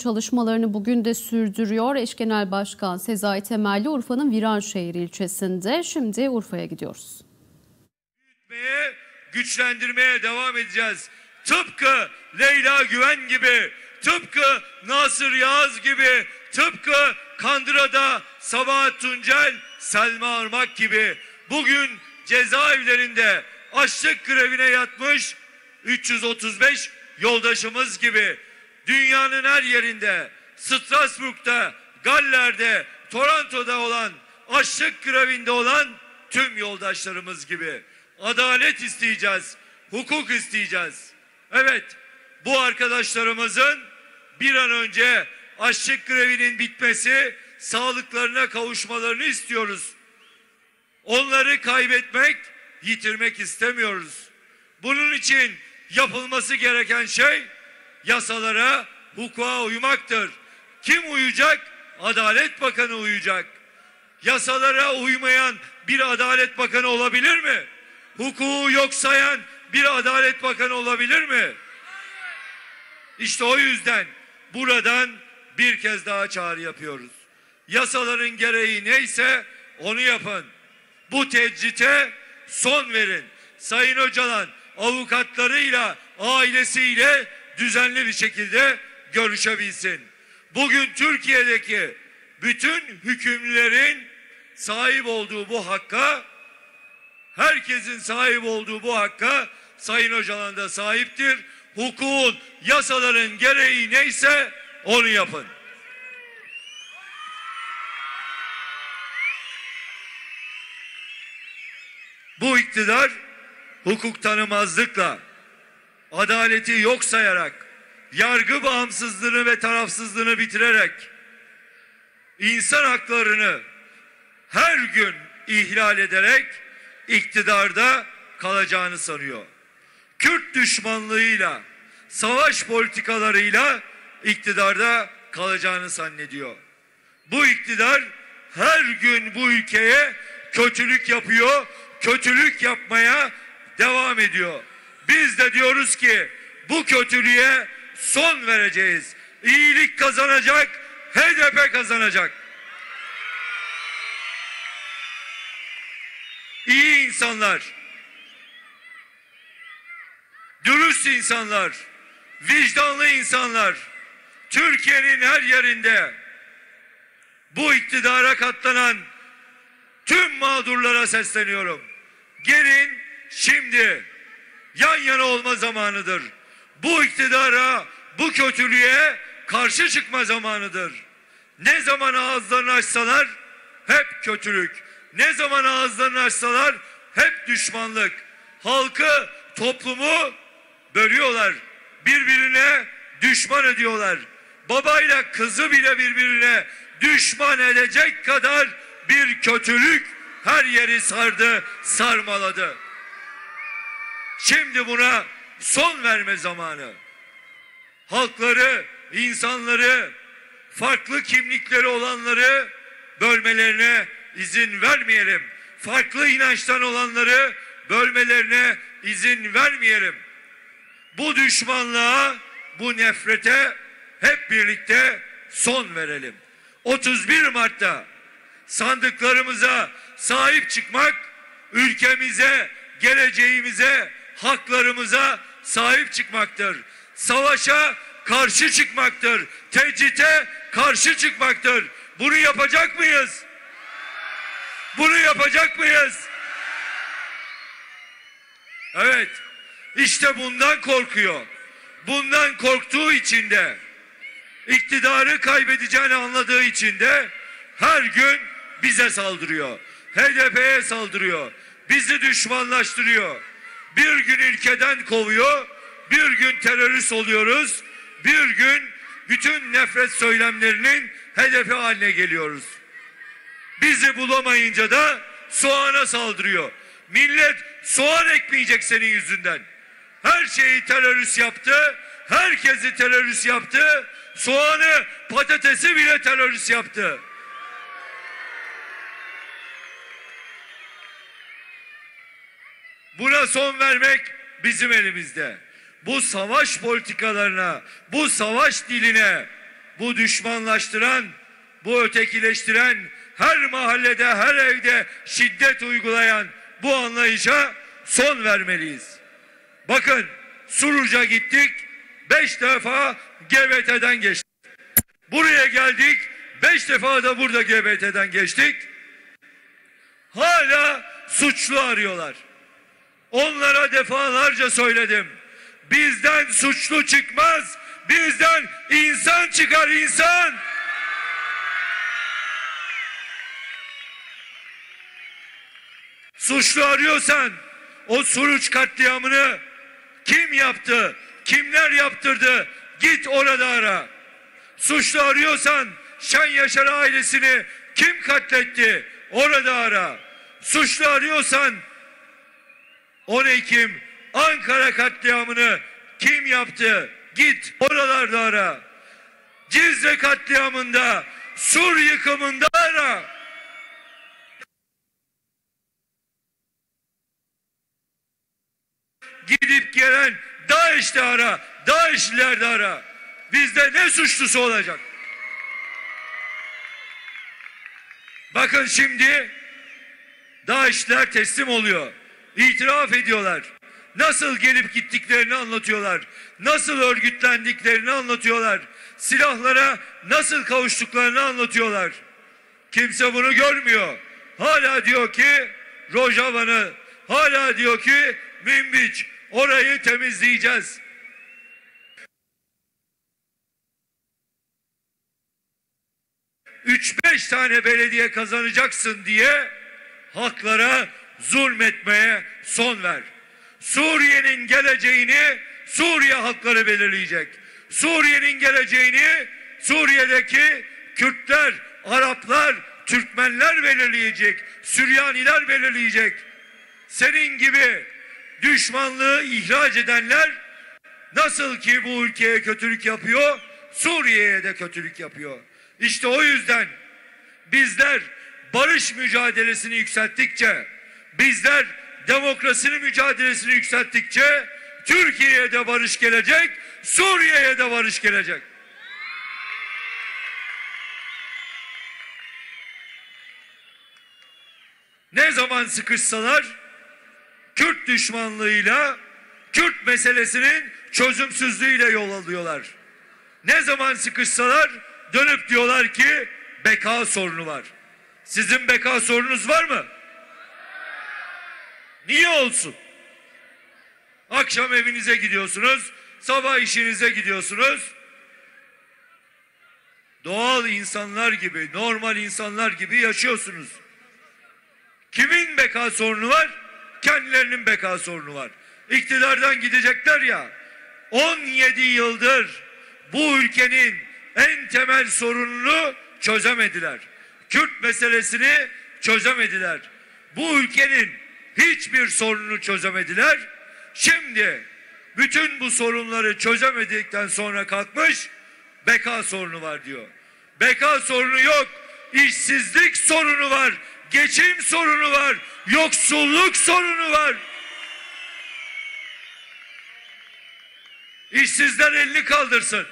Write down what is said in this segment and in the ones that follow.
çalışmalarını bugün de sürdürüyor. Eş Genel Başkan Sezai Temelli Urfa'nın Viranşehir ilçesinde. Şimdi Urfa'ya gidiyoruz. Büyütmeye, güçlendirmeye devam edeceğiz. Tıpkı Leyla Güven gibi, tıpkı Nasır Yağız gibi, tıpkı Kandıra'da Sabahat Tuncel, Selma Irmak gibi bugün cezaevlerinde açlık grevine yatmış 335 yoldaşımız gibi dünyanın her yerinde, Strasbourg'da, Galler'de, Toronto'da olan, açlık grevinde olan tüm yoldaşlarımız gibi adalet isteyeceğiz, hukuk isteyeceğiz. Evet, bu arkadaşlarımızın bir an önce açlık grevinin bitmesi, sağlıklarına kavuşmalarını istiyoruz. Onları kaybetmek, yitirmek istemiyoruz. Bunun için yapılması gereken şey yasalara, hukuka uymaktır. Kim uyacak? Adalet Bakanı uyacak. Yasalara uymayan bir Adalet Bakanı olabilir mi? Hukuku yok sayan bir Adalet Bakanı olabilir mi? İşte o yüzden buradan bir kez daha çağrı yapıyoruz. Yasaların gereği neyse onu yapın. Bu tecrite son verin. Sayın Öcalan avukatlarıyla, ailesiyle düzenli bir şekilde görüşebilsin. Bugün Türkiye'deki bütün hükümlülerin sahip olduğu bu hakka, herkesin sahip olduğu bu hakka Sayın Öcalan da sahiptir. Hukukun, yasaların gereği neyse onu yapın. Bu iktidar hukuk tanımazlıkla, adaleti yok sayarak, yargı bağımsızlığını ve tarafsızlığını bitirerek, insan haklarını her gün ihlal ederek iktidarda kalacağını sanıyor. Kürt düşmanlığıyla, savaş politikalarıyla iktidarda kalacağını zannediyor. Bu iktidar her gün bu ülkeye kötülük yapıyor, kötülük yapmaya devam ediyor. Biz de diyoruz ki bu kötülüğe son vereceğiz. İyilik kazanacak, HDP kazanacak. İyi insanlar, dürüst insanlar, vicdanlı insanlar Türkiye'nin her yerinde bu iktidara katlanan tüm mağdurlara sesleniyorum. Gelin şimdi yan yana olma zamanıdır. Bu iktidara, bu kötülüğe karşı çıkma zamanıdır. Ne zaman ağızlarını açsalar hep kötülük. Ne zaman ağızlarını açsalar hep düşmanlık. Halkı, toplumu bölüyorlar. Birbirine düşman ediyorlar. Babayla kızı bile birbirine düşman edecek kadar bir kötülük her yeri sardı, sarmaladı. Şimdi buna son verme zamanı. Halkları, insanları, farklı kimlikleri olanları bölmelerine izin vermeyelim. Farklı inançtan olanları bölmelerine izin vermeyelim. Bu düşmanlığa, bu nefrete hep birlikte son verelim. 31 Mart'ta sandıklarımıza sahip çıkmak, ülkemize, geleceğimize, haklarımıza sahip çıkmaktır. Savaşa karşı çıkmaktır. Tecrite karşı çıkmaktır. Bunu yapacak mıyız? Bunu yapacak mıyız? Evet. İşte bundan korkuyor. Bundan korktuğu için de, iktidarı kaybedeceğini anladığı için de her gün bize saldırıyor. HDP'ye saldırıyor. Bizi düşmanlaştırıyor. Bir gün ülkeden kovuyor. Bir gün terörist oluyoruz. Bir gün bütün nefret söylemlerinin hedefi haline geliyoruz. Bizi bulamayınca da soğana saldırıyor. Millet soğan ekmeyecek senin yüzünden. Her şeyi terörist yaptı. Herkesi terörist yaptı. Soğanı, patatesi bile terörist yaptı. Buna son vermek bizim elimizde. Bu savaş politikalarına, bu savaş diline bu düşmanlaştıran, bu ötekileştiren, her mahallede, her evde şiddet uygulayan bu anlayışa son vermeliyiz. Bakın, Suruç'a gittik, 5 defa GBT'den geçtik. Buraya geldik, 5 defa da burada GBT'den geçtik. Hala suçlu arıyorlar. Onlara defalarca söyledim. Bizden suçlu çıkmaz, bizden insan çıkar, insan. Suçlu arıyorsan o Suruç katliamını kim yaptı, kimler yaptırdı, git orada ara. Suçlu arıyorsan Şen Yaşar ailesini kim katletti, orada ara. Suçlu arıyorsan 10 Ekim Ankara katliamını kim yaptı, git oralarda ara. Cizre katliamında, Sur yıkımında ara. Gidip gelen DAEŞ'te ara, DAEŞ'lilerde ara. Bizde ne suçlusu olacak? Bakın şimdi DAEŞ'liler teslim oluyor. İtiraf ediyorlar. Nasıl gelip gittiklerini anlatıyorlar. Nasıl örgütlendiklerini anlatıyorlar. Silahlara nasıl kavuştuklarını anlatıyorlar. Kimse bunu görmüyor. Hala diyor ki Rojava'nı, hala diyor ki Münbiç, orayı temizleyeceğiz. Üç beş tane belediye kazanacaksın diye halklara zulmetmeye son ver. Suriye'nin geleceğini Suriye halkları belirleyecek. Suriye'nin geleceğini Suriye'deki Kürtler, Araplar, Türkmenler belirleyecek. Süryaniler belirleyecek. Senin gibi düşmanlığı ihraç edenler nasıl ki bu ülkeye kötülük yapıyor, Suriye'ye de kötülük yapıyor. İşte o yüzden bizler barış mücadelesini yükselttikçe, bizler demokrasinin mücadelesini yükselttikçe Türkiye'ye de barış gelecek, Suriye'ye de barış gelecek. Ne zaman sıkışsalar Kürt düşmanlığıyla, Kürt meselesinin çözümsüzlüğüyle yol alıyorlar. Ne zaman sıkışsalar dönüp diyorlar ki beka sorunu var. Sizin beka sorunuz var mı? Niye olsun? Akşam evinize gidiyorsunuz, sabah işinize gidiyorsunuz. Doğal insanlar gibi, normal insanlar gibi yaşıyorsunuz. Kimin beka sorunu var? Kendilerinin beka sorunu var. İktidardan gidecekler ya, 17 yıldır bu ülkenin en temel sorununu çözemediler. Kürt meselesini çözemediler. Bu ülkenin hiçbir sorununu çözemediler. Şimdi bütün bu sorunları çözemedikten sonra kalkmış beka sorunu var diyor. Beka sorunu yok. İşsizlik sorunu var. Geçim sorunu var. Yoksulluk sorunu var. İşsizler elini kaldırsın.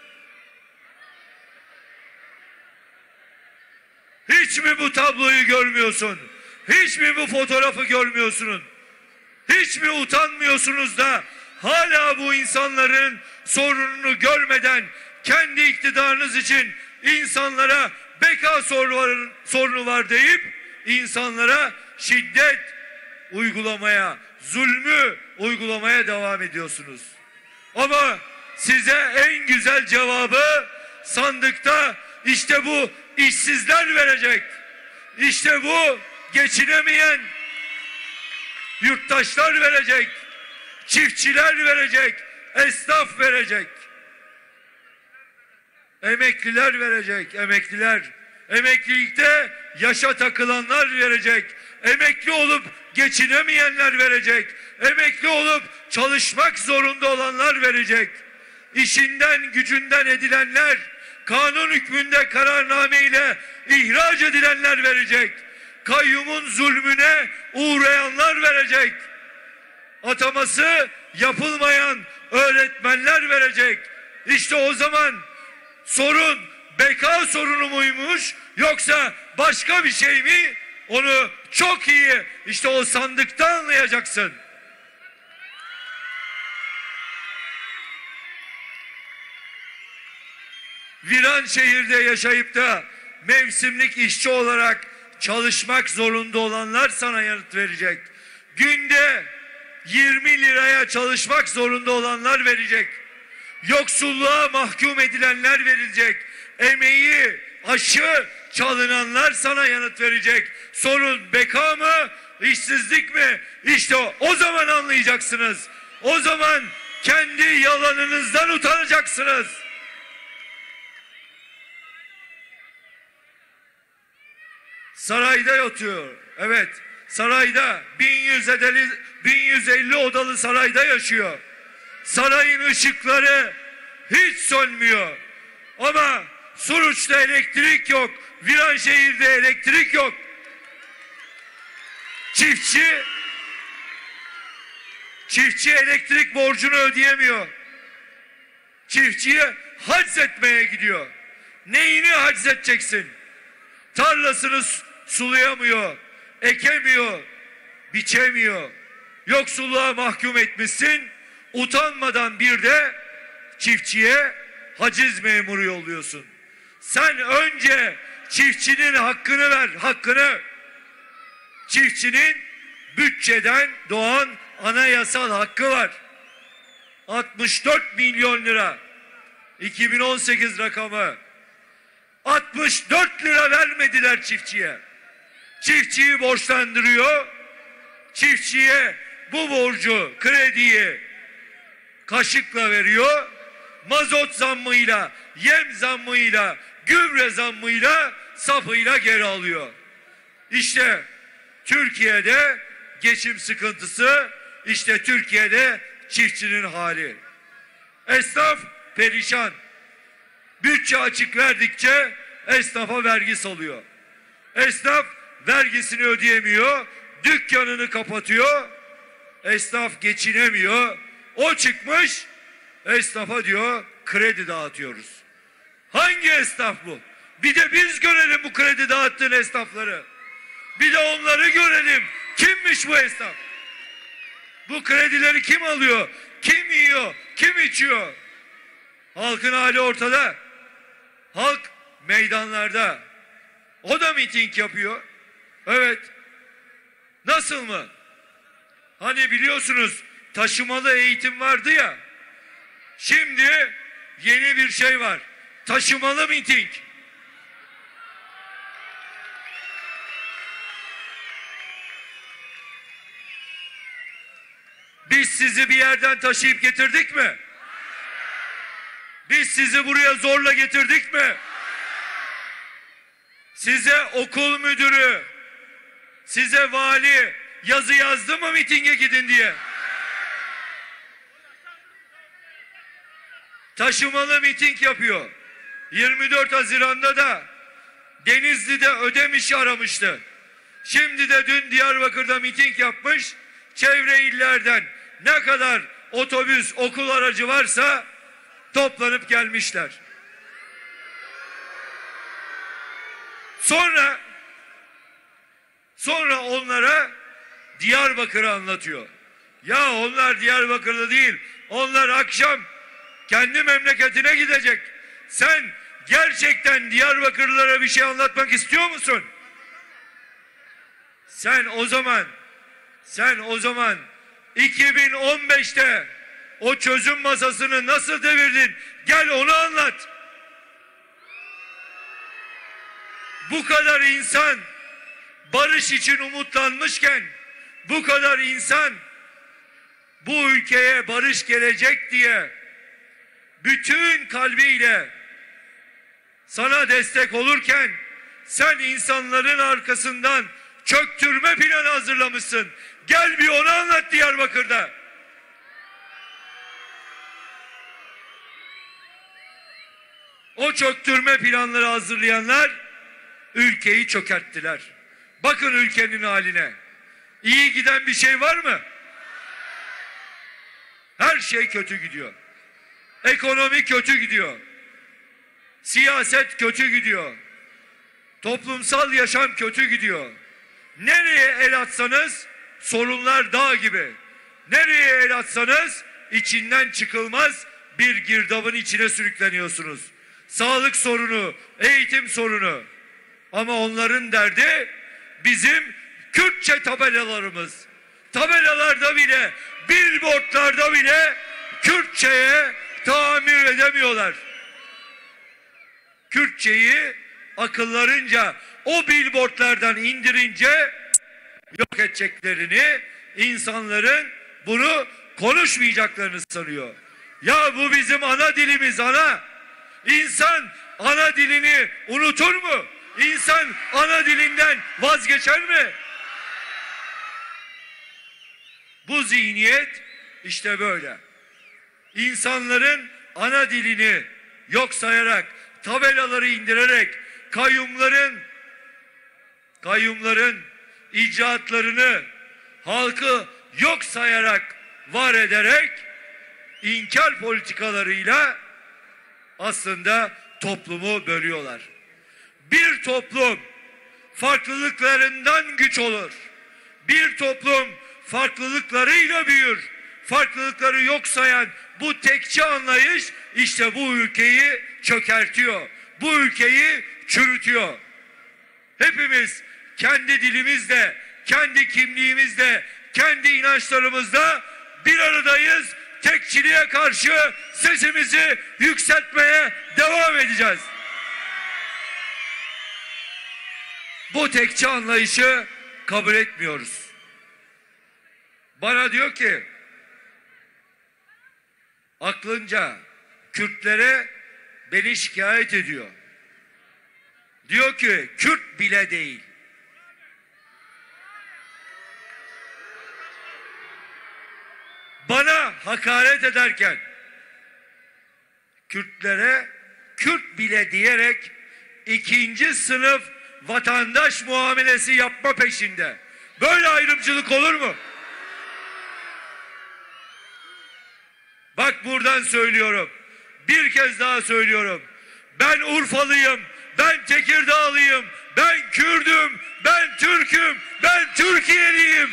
Hiç mi bu tabloyu görmüyorsun? Hiç mi bu fotoğrafı görmüyorsunuz? Hiç mi utanmıyorsunuz da hala bu insanların sorununu görmeden kendi iktidarınız için insanlara beka sorunu var deyip insanlara şiddet uygulamaya, zulmü uygulamaya devam ediyorsunuz. Ama size en güzel cevabı sandıkta işte bu işsizler verecek. İşte bu geçinemeyen yurttaşlar verecek. Çiftçiler verecek. Esnaf verecek. Emekliler verecek. Emekliler. Emeklilikte yaşa takılanlar verecek. Emekli olup geçinemeyenler verecek. Emekli olup çalışmak zorunda olanlar verecek. İşinden gücünden edilenler, kanun hükmünde kararnameyle ihraç edilenler verecek. Kayyumun zulmüne uğrayanlar verecek. Ataması yapılmayan öğretmenler verecek. İşte o zaman sorun beka sorunu muymuş yoksa başka bir şey mi? Onu çok iyi işte o sandıkta anlayacaksın. Viranşehir'de yaşayıp da mevsimlik işçi olarak çalışmak zorunda olanlar sana yanıt verecek. Günde 20 liraya çalışmak zorunda olanlar verecek. Yoksulluğa mahkum edilenler verilecek. Emeği aşı çalınanlar sana yanıt verecek. Sorun beka mı, işsizlik mi? İşte o zaman anlayacaksınız. O zaman kendi yalanınızdan utanacaksınız. Sarayda yatıyor. Evet, sarayda 1150 odalı sarayda yaşıyor. Sarayın ışıkları hiç sönmüyor. Ama Suruç'ta elektrik yok. Viranşehir'de elektrik yok. Çiftçi elektrik borcunu ödeyemiyor. Çiftçiye haczetmeye gidiyor. Neyini haczeteceksin? Tarlasını sulayamıyor, ekemiyor, biçemiyor. Yoksulluğa mahkum etmişsin. Utanmadan bir de çiftçiye haciz memuru yolluyorsun. Sen önce çiftçinin hakkını ver, hakkını. Çiftçinin bütçeden doğan anayasal hakkı var. 64 milyon lira. 2018 rakamı. 64 lira vermediler çiftçiye. Çiftçiyi borçlandırıyor. Çiftçiye bu borcu, krediyi kaşıkla veriyor. Mazot zammıyla, yem zammıyla, gübre zammıyla, safıyla geri alıyor. İşte Türkiye'de geçim sıkıntısı, işte Türkiye'de çiftçinin hali. Esnaf perişan. Bütçe açık verdikçe esnafa vergi salıyor. Esnaf vergisini ödeyemiyor, dükkanını kapatıyor. Esnaf geçinemiyor. O çıkmış, esnafa diyor kredi dağıtıyoruz. Hangi esnaf bu? Bir de biz görelim bu kredi dağıttığın esnafları. Bir de onları görelim. Kimmiş bu esnaf? Bu kredileri kim alıyor? Kim yiyor? Kim içiyor? Halkın hali ortada. Halk meydanlarda. O da miting yapıyor. Evet. Nasıl mı? Hani biliyorsunuz taşımalı eğitim vardı ya. Şimdi yeni bir şey var. Taşımalı miting. Biz sizi bir yerden taşıyıp getirdik mi? Biz sizi buraya zorla getirdik mi? Size okul müdürü, size vali yazı yazdı mı mitinge gidin diye? Taşımalı miting yapıyor. 24 Haziran'da da Denizli'de Ödemiş'i aramıştı. Şimdi de dün Diyarbakır'da miting yapmış. Çevre illerden ne kadar otobüs, okul aracı varsa toplanıp gelmişler. Sonra onlara Diyarbakır'ı anlatıyor. Ya onlar Diyarbakırlı değil. Onlar akşam kendi memleketine gidecek. Sen gerçekten Diyarbakırlılara bir şey anlatmak istiyor musun? Sen o zaman 2015'te o çözüm masasını nasıl devirdin? Gel onu anlat. Bu kadar insan barış için umutlanmışken, bu kadar insan bu ülkeye barış gelecek diye bütün kalbiyle sana destek olurken sen insanların arkasından çöktürme planı hazırlamışsın. Gel bir onu anlat Diyarbakır'da. O çöktürme planları hazırlayanlar ülkeyi çökerttiler. Bakın ülkenin haline. İyi giden bir şey var mı? Her şey kötü gidiyor. Ekonomi kötü gidiyor. Siyaset kötü gidiyor. Toplumsal yaşam kötü gidiyor. Nereye el atsanız sorunlar dağ gibi. Nereye el atsanız içinden çıkılmaz bir girdabın içine sürükleniyorsunuz. Sağlık sorunu, eğitim sorunu. Ama onların derdi bizim Kürtçe tabelalarımız. Tabelalarda bile, billboardlarda bile Kürtçe'ye tahammül edemiyorlar. Kürtçeyi akıllarınca o billboardlardan indirince yok edeceklerini, insanların bunu konuşmayacaklarını sanıyor. Ya bu bizim ana dilimiz, ana. İnsan ana dilini unutur mu? İnsan ana dilinden vazgeçer mi? Bu zihniyet işte böyle. İnsanların ana dilini yok sayarak, tabelaları indirerek, kayyumların icraatlarını halkı yok sayarak, var ederek inkar politikalarıyla aslında toplumu bölüyorlar. Bir toplum farklılıklarından güç olur. Bir toplum farklılıklarıyla büyür. Farklılıkları yok sayan bu tekçi anlayış işte bu ülkeyi çökertiyor. Bu ülkeyi çürütüyor. Hepimiz kendi dilimizle, kendi kimliğimizle, kendi inançlarımızla bir aradayız. Tekçiliğe karşı sesimizi yükseltmeye devam edeceğiz. Bu tekçi anlayışı kabul etmiyoruz. Bana diyor ki, aklınca Kürtlere beni şikayet ediyor. Diyor ki Kürt bile değil. Bana hakaret ederken Kürtlere Kürt bile diyerek ikinci sınıf vatandaş muamelesi yapma peşinde. Böyle ayrımcılık olur mu? Bak buradan söylüyorum. Bir kez daha söylüyorum. Ben Urfalıyım, ben Tekirdağlıyım, ben Kürdüm, ben Türk'üm, ben Türkiye'liyim.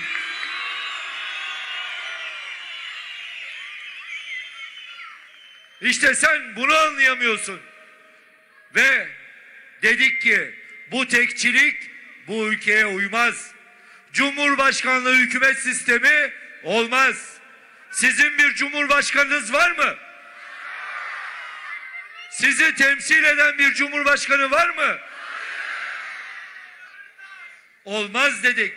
İşte sen bunu anlayamıyorsun. Ve dedik ki bu tekçilik bu ülkeye uymaz. Cumhurbaşkanlığı hükümet sistemi olmaz. Sizin bir cumhurbaşkanınız var mı? Sizi temsil eden bir cumhurbaşkanı var mı? Olmaz dedik.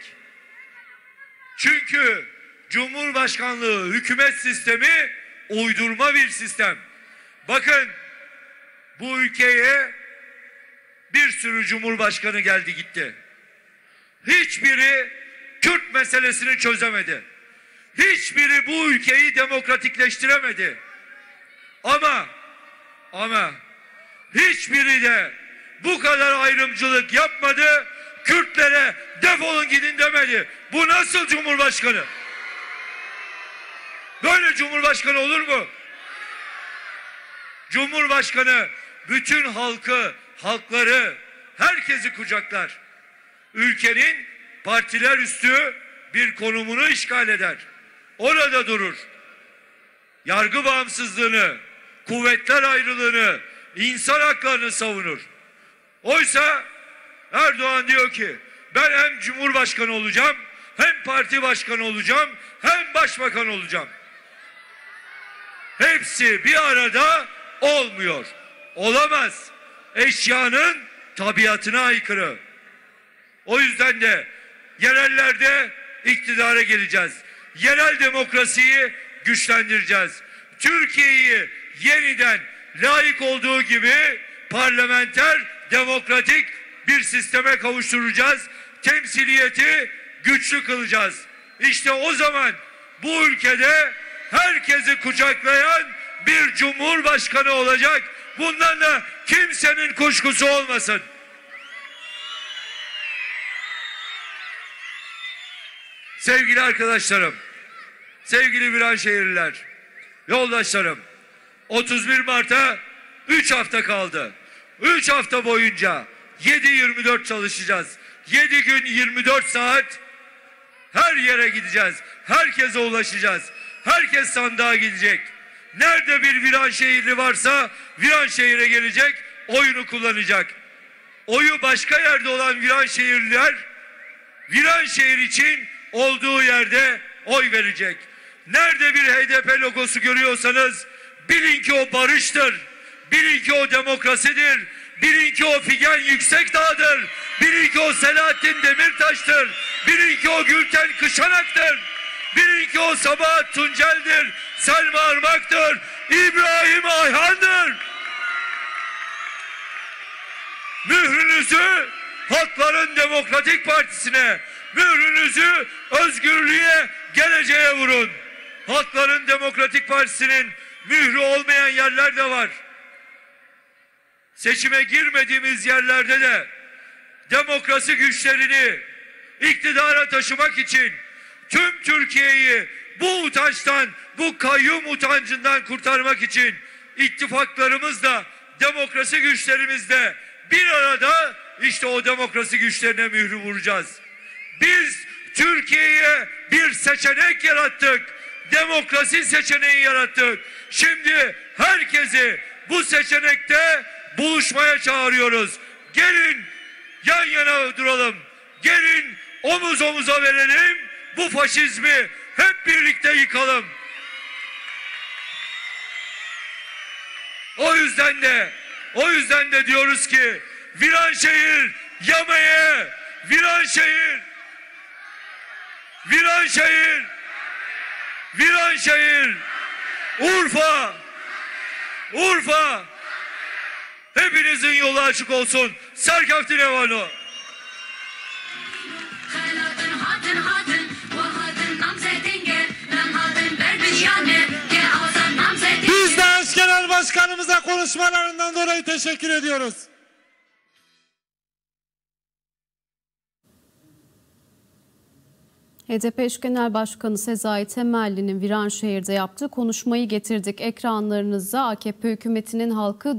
Çünkü cumhurbaşkanlığı hükümet sistemi uydurma bir sistem. Bakın bu ülkeye bir sürü cumhurbaşkanı geldi gitti. Hiçbiri Kürt meselesini çözemedi. Hiçbiri bu ülkeyi demokratikleştiremedi. Ama hiçbiri de bu kadar ayrımcılık yapmadı. Kürtlere defolun gidin demedi. Bu nasıl cumhurbaşkanı? Böyle cumhurbaşkanı olur mu? Cumhurbaşkanı bütün halkları, herkesi kucaklar. Ülkenin partiler üstü bir konumunu işgal eder. Orada durur. Yargı bağımsızlığını, kuvvetler ayrılığını, insan haklarını savunur. Oysa Erdoğan diyor ki ben hem cumhurbaşkanı olacağım, hem parti başkanı olacağım, hem başbakan olacağım. Hepsi bir arada olmuyor. Olamaz. Eşyanın tabiatına aykırı. O yüzden de yerellerde iktidara geleceğiz. Yerel demokrasiyi güçlendireceğiz. Türkiye'yi yeniden layık olduğu gibi parlamenter, demokratik bir sisteme kavuşturacağız. Temsiliyeti güçlü kılacağız. İşte o zaman bu ülkede herkesi kucaklayan bir cumhurbaşkanı olacak. Bundan da kimsenin kuşkusu olmasın. Sevgili arkadaşlarım, sevgili Viranşehirliler, yoldaşlarım, 31 Mart'a 3 hafta kaldı. 3 hafta boyunca 7/24 çalışacağız. 7 gün 24 saat her yere gideceğiz. Herkese ulaşacağız. Herkes sandığa gidecek. Nerede bir Viranşehirli varsa Viranşehir'e gelecek, oyunu kullanacak. Oyu başka yerde olan Viranşehirliler Viranşehir için olduğu yerde oy verecek. Nerede bir HDP logosu görüyorsanız bilin ki o barıştır. Bilin ki o demokrasidir. Bilin ki o Figen Yüksekdağ'dır. Bilin ki o Selahattin Demirtaş'tır. Bilin ki o Gülten Kışanak'tır. Bilin ki o Sabahat Tuncel'dir. Selma Armak'tır. İbrahim Ayhan'dır. Mührünüzü Halkların Demokratik Partisi'ne, mührünüzü özgürlüğe, geleceğe vurun. Halkların Demokratik Partisi'nin mührü olmayan yerler de var. Seçime girmediğimiz yerlerde de demokrasi güçlerini iktidara taşımak için tüm Türkiye'yi bu utançtan, bu kayyum utancından kurtarmak için ittifaklarımızla, demokrasi güçlerimizle bir arada işte o demokrasi güçlerine mührü vuracağız. Biz Türkiye'ye bir seçenek yarattık. Demokrasi seçeneği yarattık. Şimdi herkesi bu seçenekte buluşmaya çağırıyoruz. Gelin yan yana duralım. Gelin omuz omuza verelim. Bu faşizmi hep birlikte yıkalım. O yüzden de diyoruz ki Viranşehir Yama'ya, Viranşehir, Urfa, hepinizin yolu açık olsun. Serkaftin Evano. Biz de eş genel başkanımıza konuşmalarından dolayı teşekkür ediyoruz. HDP eş genel başkanı Sezai Temelli'nin Viranşehir'de yaptığı konuşmayı getirdik ekranlarınıza. AKP hükümetinin halkı